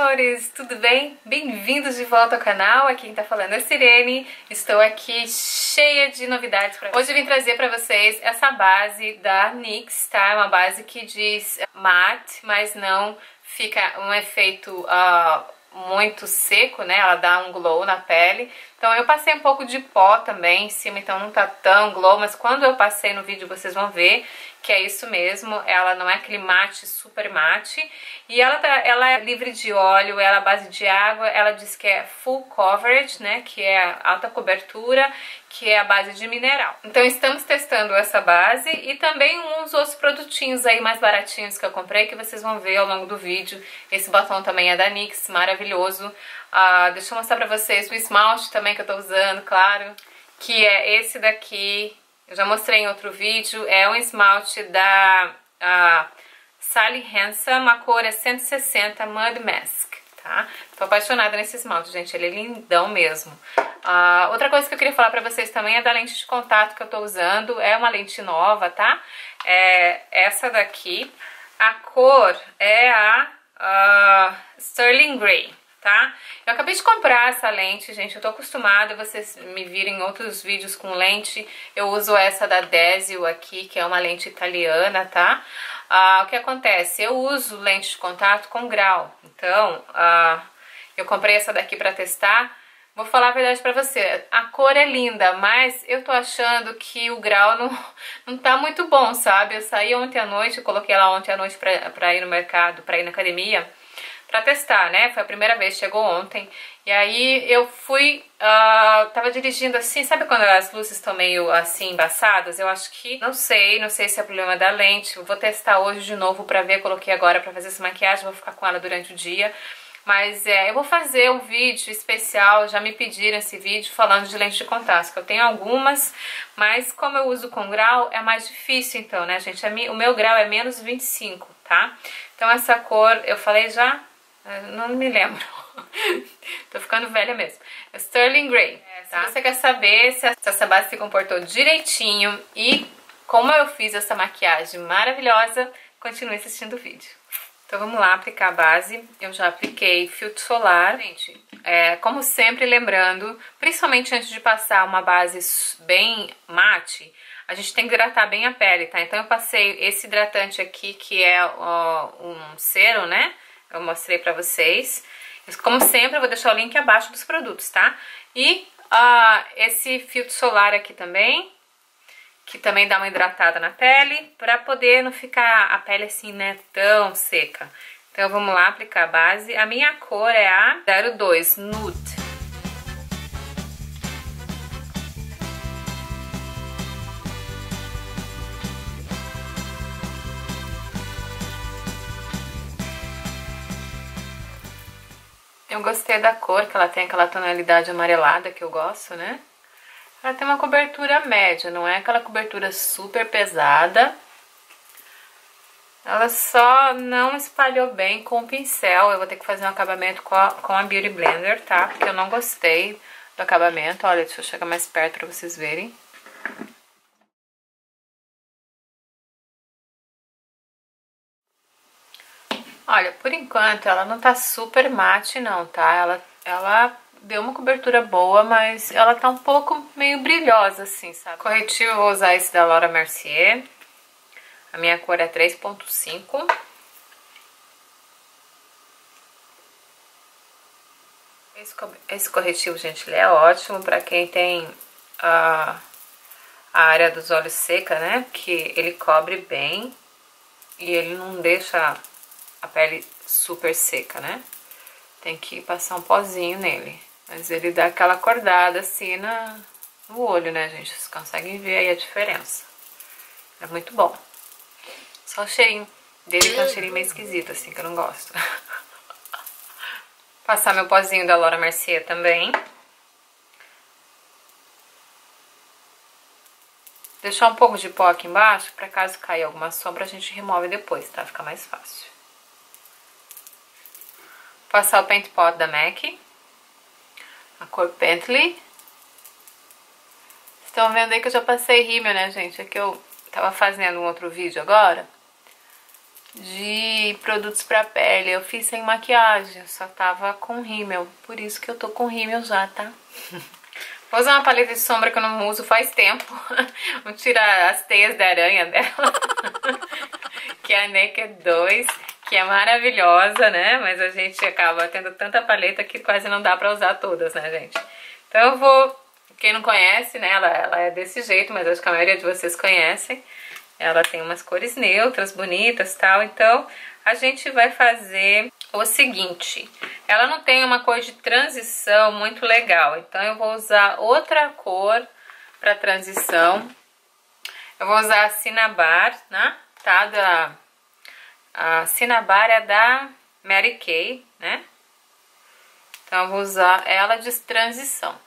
amores, tudo bem? Bem-vindos de volta ao canal, aqui quem tá falando é a Sirene. Estou aqui cheia de novidades pra vocês. Hoje eu vim trazer pra vocês essa base da NYX, tá? É uma base que diz matte, mas não fica um efeito muito seco, né? Ela dá um glow na pele. Então eu passei um pouco de pó também em cima, então não tá tão glow, mas quando eu passei no vídeo vocês vão ver que é isso mesmo. Ela não é aquele mate, super mate. E ela é livre de óleo, ela é base de água, ela diz que é full coverage, né? Que é alta cobertura, que é a base de mineral. Então estamos testando essa base e também uns outros produtinhos aí mais baratinhos que eu comprei, que vocês vão ver ao longo do vídeo. Esse batom também é da NYX, maravilhoso. Deixa eu mostrar pra vocês o esmalte também que eu tô usando, claro, que é esse daqui. Eu já mostrei em outro vídeo, é um esmalte da Sally Hansen, a cor é 160 Mud Mask, tá? Tô apaixonada nesse esmalte, gente, ele é lindão mesmo. Outra coisa que eu queria falar pra vocês também é da lente de contato que eu tô usando, é uma lente nova, tá? É essa daqui, a cor é a Sterling Grey. Tá? Eu acabei de comprar essa lente, gente, eu tô acostumada, vocês me viram em outros vídeos com lente, eu uso essa da Desio aqui, que é uma lente italiana, tá? O que acontece? Eu uso lente de contato com grau, então, eu comprei essa daqui pra testar. Vou falar a verdade pra você, a cor é linda, mas eu tô achando que o grau não tá muito bom, sabe? Eu saí ontem à noite, eu coloquei lá ontem à noite pra ir no mercado, pra ir na academia, pra testar, né? Foi a primeira vez, chegou ontem. E aí eu fui, tava dirigindo assim, sabe quando as luzes estão meio assim embaçadas? Eu acho que, não sei se é problema da lente. Eu vou testar hoje de novo pra ver, coloquei agora pra fazer essa maquiagem, vou ficar com ela durante o dia. Mas eu vou fazer um vídeo especial, já me pediram esse vídeo falando de lente de contato, que eu tenho algumas, mas como eu uso com grau é mais difícil então, né, gente? O meu grau é menos 25, tá? Então essa cor, eu falei já? Não me lembro. Tô ficando velha mesmo. É Sterling Grey, tá? Se você quer saber se essa base se comportou direitinho e como eu fiz essa maquiagem maravilhosa, continue assistindo o vídeo. Então vamos lá aplicar a base. Eu já apliquei filtro solar. Gente, como sempre, lembrando, principalmente antes de passar uma base bem mate, a gente tem que hidratar bem a pele, tá? Então eu passei esse hidratante aqui, que é um cero, né? Eu mostrei pra vocês. Como sempre, eu vou deixar o link abaixo dos produtos, tá? E esse filtro solar aqui também, que também dá uma hidratada na pele, pra poder não ficar a pele assim, né, tão seca. Então vamos lá aplicar a base. A minha cor é a 02 Nude. Eu gostei da cor, que ela tem aquela tonalidade amarelada que eu gosto, né? Ela tem uma cobertura média, não é aquela cobertura super pesada. Ela só não espalhou bem com o pincel. Eu vou ter que fazer um acabamento com a Beauty Blender, tá? Porque eu não gostei do acabamento. Olha, deixa eu chegar mais perto pra vocês verem. Olha, por enquanto ela não tá super mate não, tá? Ela deu uma cobertura boa, mas ela tá um pouco meio brilhosa assim, sabe? Corretivo eu vou usar esse da Laura Mercier. A minha cor é 3.5. Esse corretivo, gente, ele é ótimo pra quem tem a área dos olhos seca, né? Porque ele cobre bem e ele não deixa a pele super seca, né? Tem que passar um pozinho nele. Mas ele dá aquela acordada assim no olho, né, gente? Vocês conseguem ver aí a diferença. É muito bom. Só o cheirinho dele que é um cheirinho meio esquisito, assim, que eu não gosto. Passar meu pozinho da Laura Mercier também. Deixar um pouco de pó aqui embaixo, pra caso caia alguma sombra, a gente remove depois, tá? Fica mais fácil. Passar o Paint Pot da MAC, a cor Bentley. Estão vendo aí que eu já passei rímel, né, gente? É que eu tava fazendo um outro vídeo agora de produtos pra pele. Eu fiz sem maquiagem, só tava com rímel, por isso que eu tô com rímel já, tá? Vou usar uma paleta de sombra que eu não uso faz tempo. Vou tirar as teias da aranha dela. Que é a Naked 2, que é maravilhosa, né? Mas a gente acaba tendo tanta paleta que quase não dá pra usar todas, né, gente? Então eu vou... Quem não conhece, né? Ela é desse jeito, mas acho que a maioria de vocês conhecem. Ela tem umas cores neutras, bonitas e tal. Então a gente vai fazer o seguinte. Ela não tem uma cor de transição muito legal. Então eu vou usar outra cor pra transição. Eu vou usar a Cinnabar, né? Tá? A Cinnabar é da Mary Kay, né? Então eu vou usar ela de transição.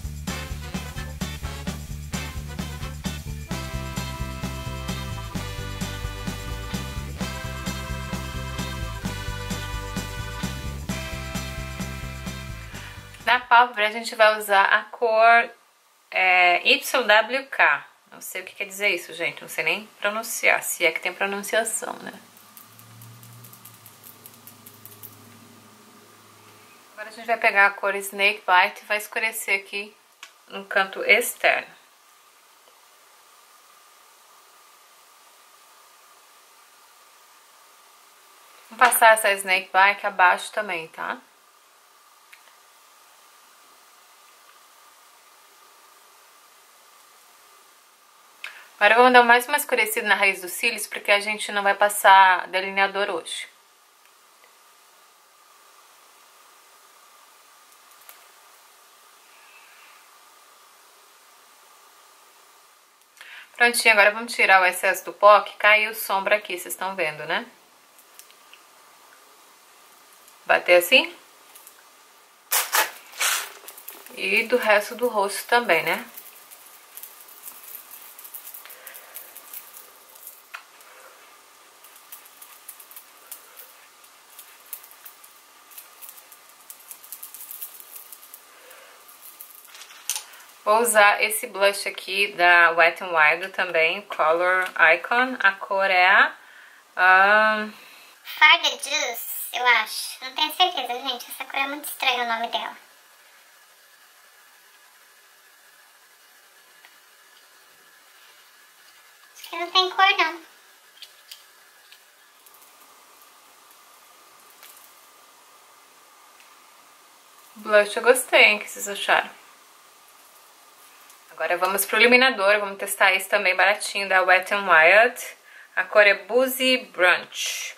Na pálpebra a gente vai usar a cor YWK. Não sei o que quer dizer isso, gente. Não sei nem pronunciar, se é que tem pronunciação, né? Agora a gente vai pegar a cor Snake Bite e vai escurecer aqui no canto externo. Vou passar essa Snake Bite abaixo também, tá? Agora vamos dar mais uma escurecida na raiz dos cílios, porque a gente não vai passar delineador hoje. Prontinho, agora vamos tirar o excesso do pó, que caiu sombra aqui, vocês estão vendo, né? Bater assim. E do resto do rosto também, né? Vou usar esse blush aqui da Wet n Wild também, Color Icon. A cor é a... Farther Juice, eu acho. Não tenho certeza, gente. Essa cor é muito estranha o nome dela. Acho que não tem cor, não. Blush eu gostei, hein? O que vocês acharam? Agora vamos pro iluminador, vamos testar esse também baratinho da Wet n Wild. A cor é Boozy Brunch.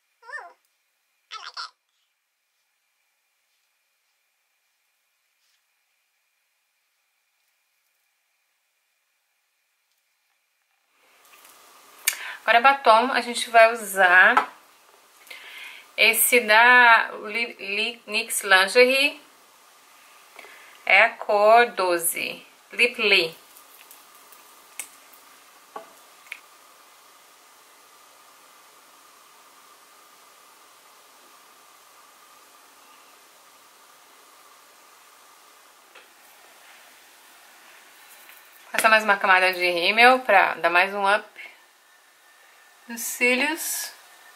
Agora batom, a gente vai usar esse da NYX Lingerie. É a cor 12. Lip Lee. Passar mais uma camada de rímel pra dar mais um up nos cílios.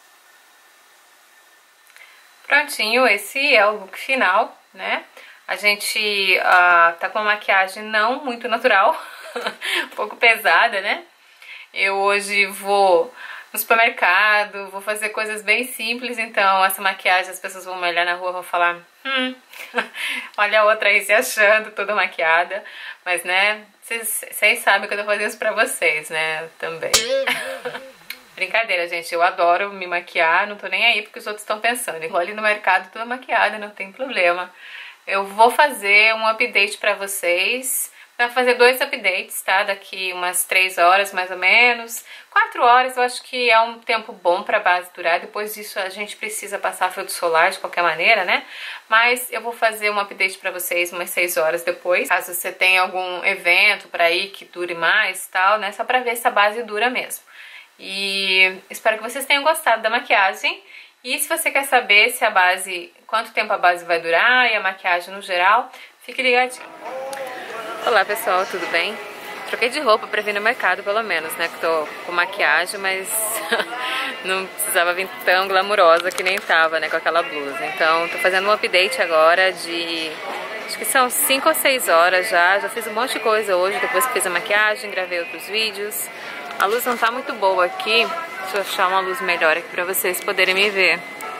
Prontinho, esse é o look final, né? A gente tá com uma maquiagem não muito natural, um pouco pesada, né? Eu hoje vou no supermercado, vou fazer coisas bem simples, então essa maquiagem as pessoas vão me olhar na rua e vão falar olha a outra aí se achando toda maquiada, mas né, vocês sabem que eu tô fazendo isso pra vocês, né, também. Brincadeira, gente, eu adoro me maquiar, não tô nem aí porque os outros estão pensando. Eu vou ali no mercado toda maquiada, não tem problema. Eu vou fazer um update pra vocês. Vai fazer 2 updates, tá? Daqui umas 3 horas, mais ou menos. 4 horas eu acho que é um tempo bom pra base durar. Depois disso a gente precisa passar filtro solar de qualquer maneira, né? Mas eu vou fazer um update pra vocês umas 6 horas depois. Caso você tenha algum evento pra ir que dure mais e tal, né? Só pra ver se a base dura mesmo. E espero que vocês tenham gostado da maquiagem. E se você quer saber se a base, quanto tempo a base vai durar e a maquiagem no geral, fique ligadinho. Olá pessoal, tudo bem? Troquei de roupa pra vir no mercado pelo menos, né? Que tô com maquiagem, mas não precisava vir tão glamurosa que nem tava, né, com aquela blusa. Então, tô fazendo um update agora de... acho que são 5 ou 6 horas já. Já fiz um monte de coisa hoje, depois que fiz a maquiagem, gravei outros vídeos. A luz não tá muito boa aqui. Deixa eu achar uma luz melhor aqui pra vocês poderem me ver.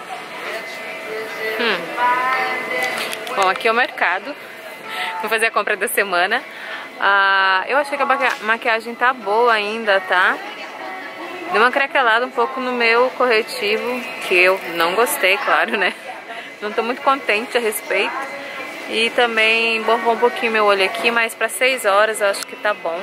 Bom, aqui é o mercado. Vou fazer a compra da semana. Eu achei que a maquiagem tá boa ainda, tá? Deu uma craquelada um pouco no meu corretivo, que eu não gostei, claro, né? Não tô muito contente a respeito. E também borrou um pouquinho meu olho aqui, mas pra 6 horas eu acho que tá bom.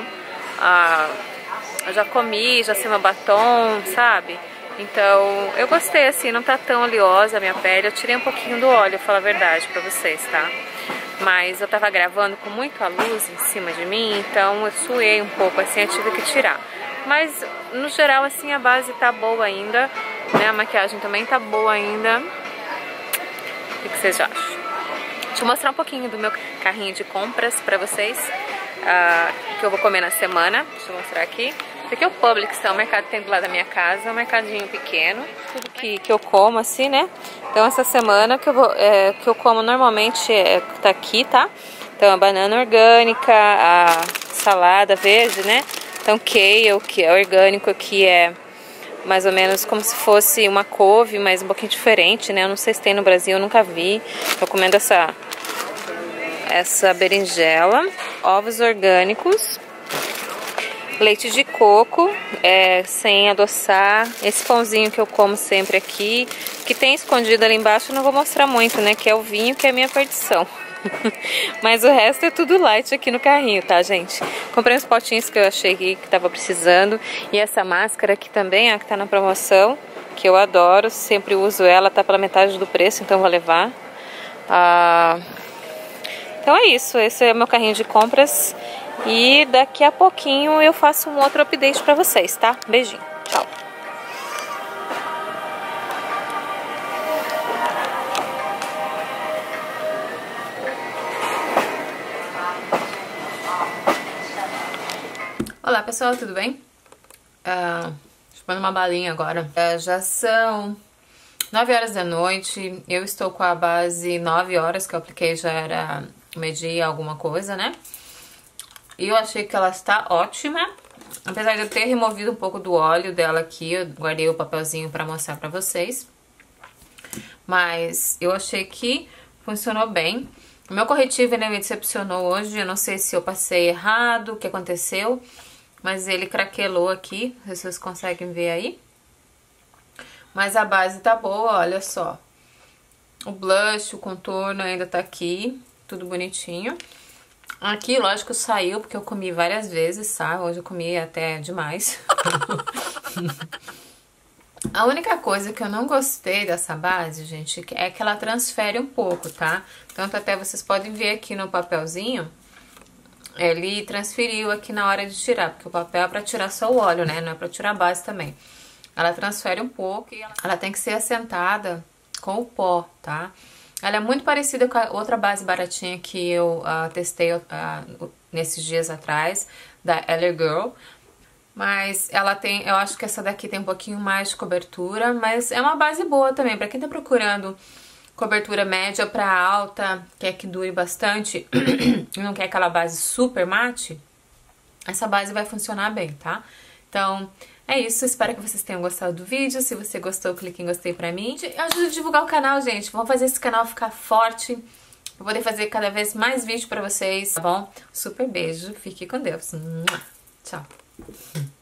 Eu já comi, já sei meu batom, sabe? Então, eu gostei, assim, não tá tão oleosa a minha pele. Eu tirei um pouquinho do óleo, vou falar a verdade pra vocês, tá? Mas eu tava gravando com muita luz em cima de mim, então eu suei um pouco, assim, eu tive que tirar. Mas, no geral, assim, a base tá boa ainda, né? A maquiagem também tá boa ainda. O que vocês acham? Deixa eu mostrar um pouquinho do meu carrinho de compras pra vocês, que eu vou comer na semana. Deixa eu mostrar aqui. Esse aqui é o Publix, tá? O mercado que tem do lado da minha casa, um mercadinho pequeno. Tudo que eu como, assim, né? Então, essa semana que eu como normalmente tá aqui, tá? Então, a banana orgânica, a salada verde, né? Então, kale, que é orgânico, que é mais ou menos como se fosse uma couve, mas um pouquinho diferente, né? Eu não sei se tem no Brasil, eu nunca vi. Tô comendo essa berinjela, ovos orgânicos, leite de coco, sem adoçar, esse pãozinho que eu como sempre aqui, que tem escondido ali embaixo, eu não vou mostrar muito, né? Que é o vinho, que é a minha perdição. Mas o resto é tudo light aqui no carrinho, tá, gente? Comprei uns potinhos que eu achei que tava precisando. E essa máscara aqui também, ó, que tá na promoção, que eu adoro, sempre uso ela, tá pela metade do preço, então vou levar. Então é isso, esse é o meu carrinho de compras. E daqui a pouquinho eu faço um outro update pra vocês, tá? Beijinho, tchau! Olá pessoal, tudo bem? Chupando uma balinha agora. Já são 9 horas da noite. Eu estou com a base 9 horas que eu apliquei, já era meio-dia alguma coisa, né? E eu achei que ela está ótima. Apesar de eu ter removido um pouco do óleo dela aqui, eu guardei o papelzinho pra mostrar pra vocês. Mas eu achei que funcionou bem. O meu corretivo, ele me decepcionou hoje. Eu não sei se eu passei errado, o que aconteceu. Mas ele craquelou aqui, não sei se vocês conseguem ver aí. Mas a base tá boa, olha só. O blush, o contorno ainda tá aqui, tudo bonitinho. Aqui, lógico, saiu porque eu comi várias vezes, tá? Hoje eu comi até demais. A única coisa que eu não gostei dessa base, gente, é que ela transfere um pouco, tá? Tanto até vocês podem ver aqui no papelzinho. Ele transferiu aqui na hora de tirar, porque o papel é pra tirar só o óleo, né? Não é pra tirar a base também. Ela transfere um pouco e ela tem que ser assentada com o pó, tá? Ela é muito parecida com a outra base baratinha que eu testei nesses dias atrás, da Eller Girl. Mas ela tem, eu acho que essa daqui tem um pouquinho mais de cobertura, mas é uma base boa também. Pra quem tá procurando cobertura média pra alta, quer que dure bastante e não quer aquela base super mate, essa base vai funcionar bem, tá? Então, é isso. Espero que vocês tenham gostado do vídeo. Se você gostou, clique em gostei pra mim. Ajuda a divulgar o canal, gente. Vamos fazer esse canal ficar forte, pra poder fazer cada vez mais vídeo pra vocês, tá bom? Super beijo. Fique com Deus. Tchau.